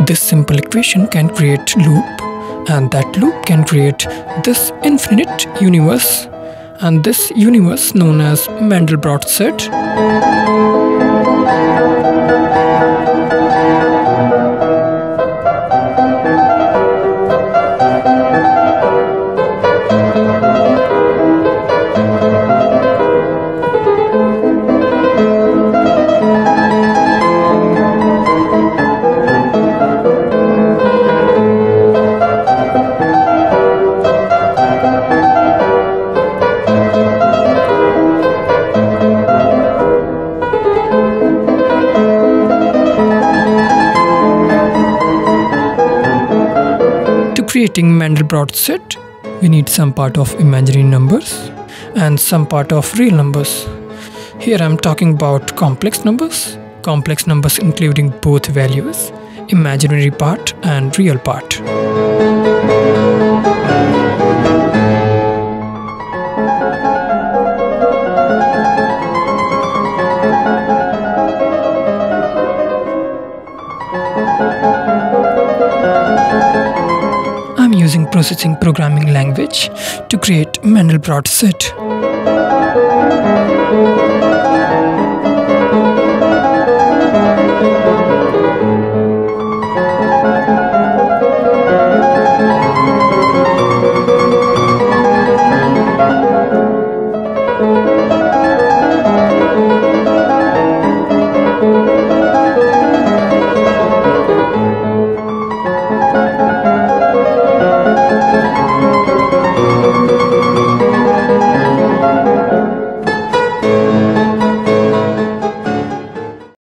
This simple equation can create loop, and that loop can create this infinite universe, and this universe known as Mandelbrot set. Creating Mandelbrot set, we need some part of imaginary numbers and some part of real numbers. Here I'm talking about complex numbers including both values, imaginary part and real part. I'm using processing programming language to create Mandelbrot set.